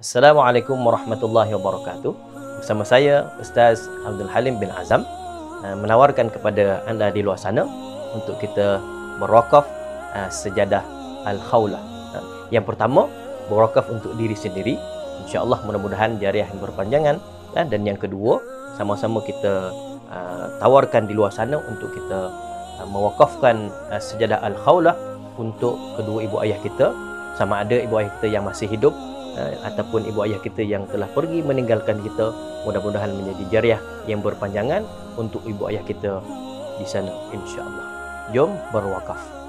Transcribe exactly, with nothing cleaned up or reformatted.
Assalamualaikum warahmatullahi wabarakatuh. Bersama saya Ustaz Abdul Halim bin Azam menawarkan kepada anda di luar sana untuk kita berwakaf sejadah Al-Khawlah. Yang pertama, berwakaf untuk diri sendiri. InsyaAllah mudah-mudahan jariah yang berpanjangan. Dan yang kedua, sama-sama kita tawarkan di luar sana untuk kita mewakafkan sejadah Al-Khawlah untuk kedua ibu ayah kita, sama ada ibu ayah kita yang masih hidup ataupun ibu ayah kita yang telah pergi meninggalkan kita. Mudah-mudahan menjadi jariah yang berpanjangan untuk ibu ayah kita di sana, insya-Allah. Jom berwakaf.